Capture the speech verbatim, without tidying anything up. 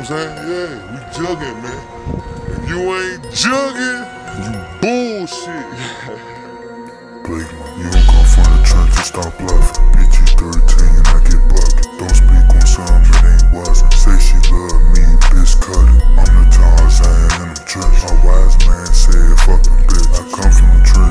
what I'm saying? Yeah, we jugging, man. If you ain't jugging, you bullshit. Blake, you don't come from the trenches, stop bluffing. P G thirteen, I get bucket. Don't speak on something that ain't wasn't. Say she love me, bitch cut it. I'm the Tarzan in the trench. My wise man said, fuck them bitch. I come from the trench.